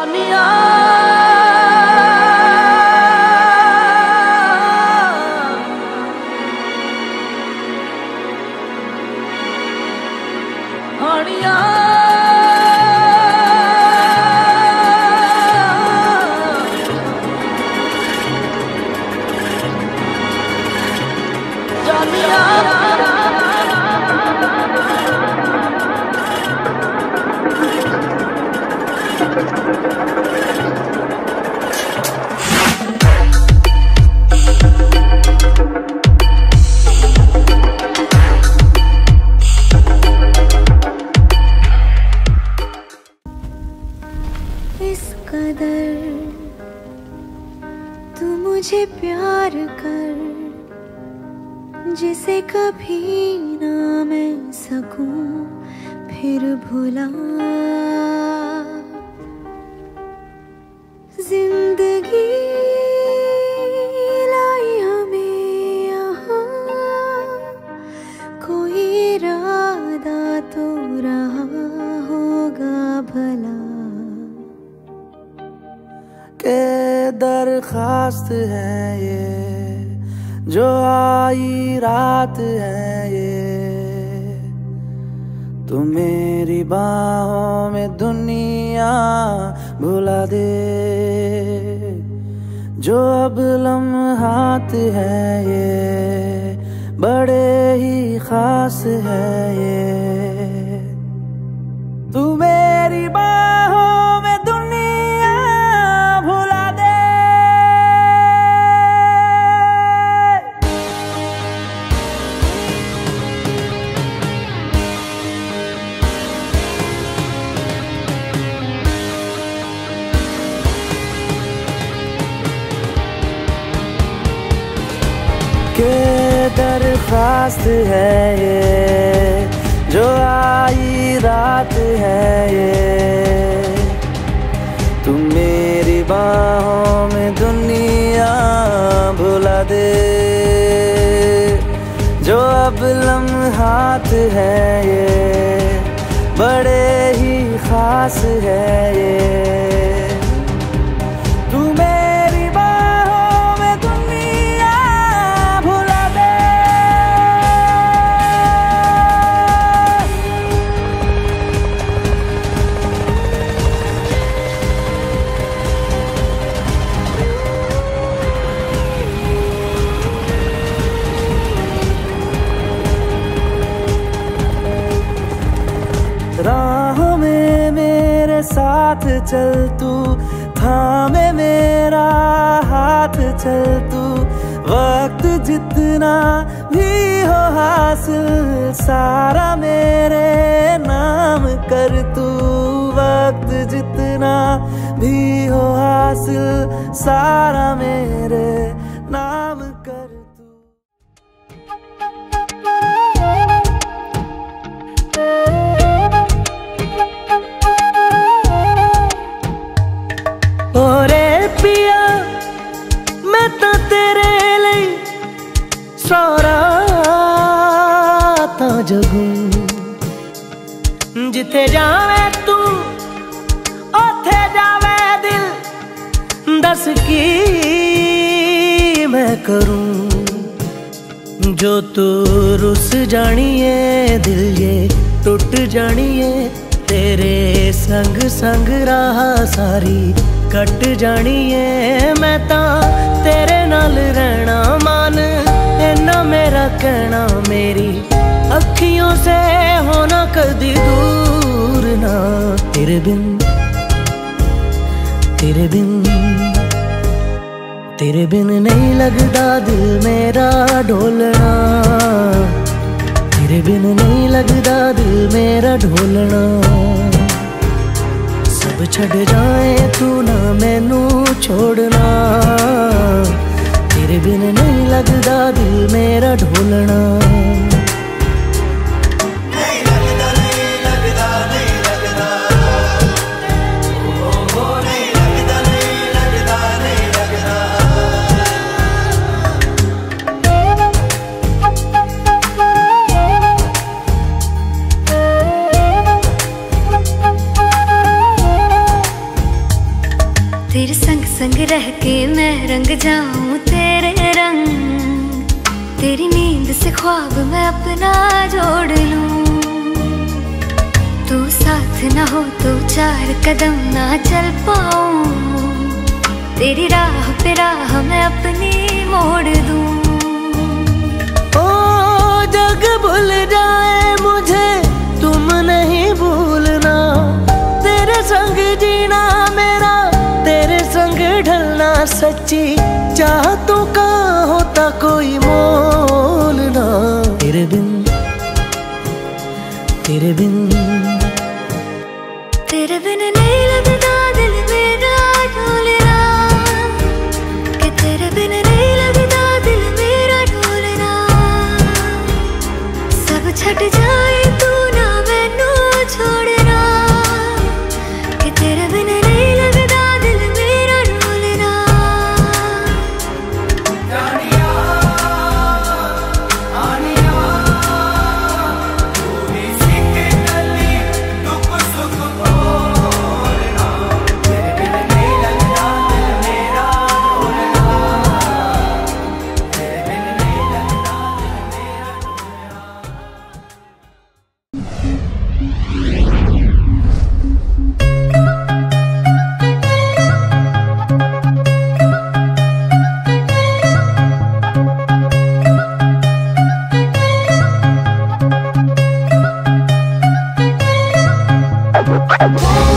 जानिया हानिया जानिया इस कदर तू मुझे प्यार कर जिसे कभी ना मैं सकूं फिर भुला। जिंदगी लाई हमें यहाँ, कोई इरादा तो रहा होगा भला। के दरखास्त है ये जो आई रात है ये, तू मेरी बाहों में दुनिया भुला दे। जो अब लम्हात है ये बड़े ही खास है ये, तू मेरी बाहों में दुनिया भुला दे। के दरखास्त है ये जो आई रात है ये, तू मेरी बाहों में दुनिया भुला दे। जो अब लम्हात है ये बड़े ही खास है ये, तू मेरी बाहों में दुनिया भुला दे। राहों में मेरे साथ चल तू, थामे मेरा हाथ चल तू। वक्त जितना भी हो हासिल सारा मेरे नाम कर तू। वक्त जितना भी हो हासिल सारा मेरे नाम कर तू। ओरे पिया मैं तो तेरे लिए सारा ता जगूं, जिथे जावे तू ओथे जावे दिल। दस की मैं करूं जो तू रुस जानिए, दिल ये टूट जानिए। तेरे संग संग राह सारी कट जानिए। मैं ता तेरे नाल रहना मान इन्ना मेरा कहना। मेरी अखियों से होना कदी दूर ना, तेरे बिन तेरे बिन तेरे बिन नहीं लगदा दिल मेरा ढोलना। तेरे बिन नहीं लगदा दिल मेरा ढोलना। सब छड़ जाए तू ना मैनू छोड़ना। तेरे बिन नहीं लगदा दिल मेरा ढोलना। संग रह के मैं रंग जाऊं तेरे रंग, तेरी नींद से ख्वाब मैं अपना जोड़ लूं। तू साथ ना हो तो 4 कदम ना चल पाऊं, तेरी राह पे राह मैं अपनी मोड़ दूं। ओ जग भूल जाए मुझे तुम नहीं भूलना, तेरे संग जीना मेरा तेरे संग ढलना, सच्ची चाहतों का होता कोई मोल ना। तेरे बिन तेरे बिन तेरे बिन नहीं लगता दिल मेरा ढोलना, कि तेरे बिन नहीं लगता दिल मेरा ढोलना। सब छट जाए तू ना मैनू छोड़ना, कि तेरे बिन नहीं लगता दिल मेरा ढोलना। Whoa.